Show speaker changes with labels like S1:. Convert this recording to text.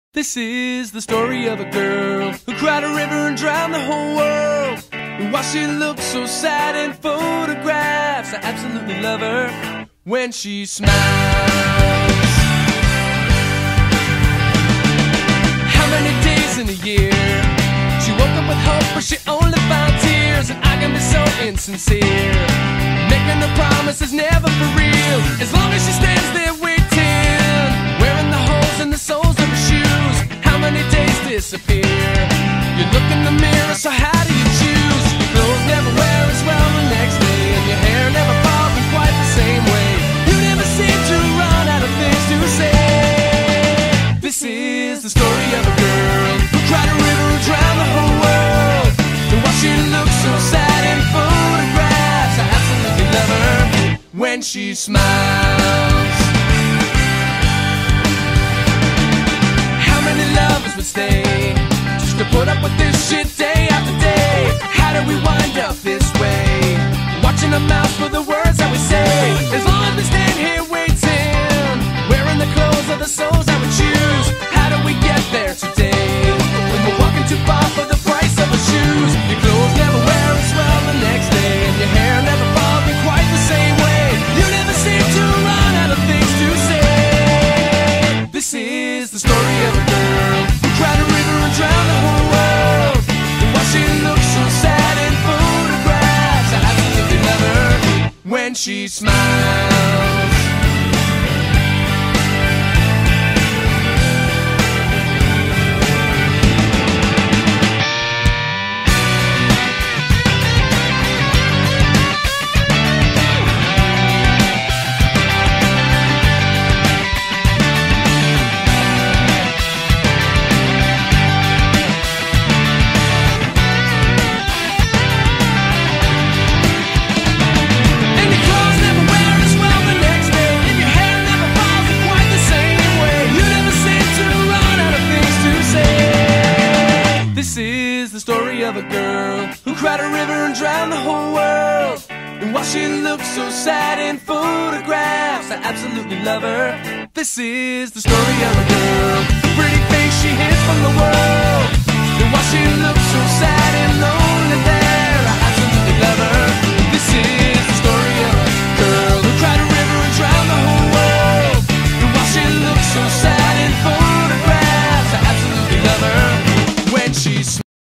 S1: This is the story of a girl who cried a river and drowned the whole world. And while she looks so sad in photographs, I absolutely love her when she smiles. How many days in a year she woke up with hope, but she only found tears? And I can be so insincere, making her promises never for real. As long as she stands there waiting, wearing the holes in the soles of her shoes. How many days disappear? You look in the mirror, so how do you choose? Your clothes never wear as well the next day, and your hair never falls in quite the same way. You never seem to run out of things to say. This is the story of a girl who cried a river and drowned the whole world. And while she looks so sad in photographs, I absolutely love her when she smiles. How many lovers would stay just to put up with this shit day after day? How did we wind up this way? Watching our mouths for the words that we say. As long as we stand here waiting, wearing the clothes of the souls that we choose. How do we get there today when we're walking too far for the price of our shoes? Your clothes never wear as well the next day, and your hair never falls in quite the same way. You never seem to run out of things to say. This is the story of a girl who cried a river and drowned the whole world. And while she looks so sad in photographs, I absolutely love her when she smiles. Of a girl who cried a river and drowned the whole world. And while she looks so sad in photographs, I absolutely love her. This is the story of a girl, the pretty face she hid from the world. And while she looks so sad